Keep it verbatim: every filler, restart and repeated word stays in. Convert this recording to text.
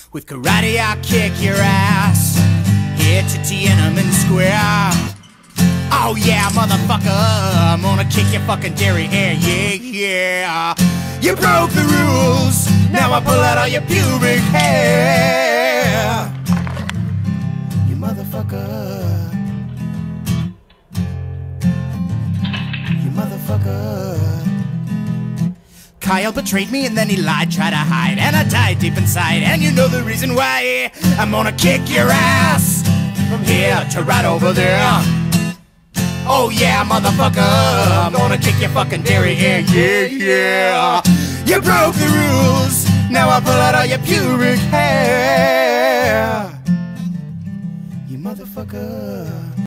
With karate I'll kick your ass here to Tiananmen Square. Oh yeah, motherfucker, I'm gonna kick your fucking derriere, yeah, yeah. You broke the rules, now I pull out all your pubic hair. You motherfucker. You motherfucker. Kyle betrayed me and then he lied, tried to hide, and I died deep inside, and you know the reason why. I'm gonna kick your ass from here to right over there. Oh yeah, motherfucker, I'm gonna kick your fucking derriere, yeah, yeah. You broke the rules, now I pull out all your pubic hair. You motherfucker.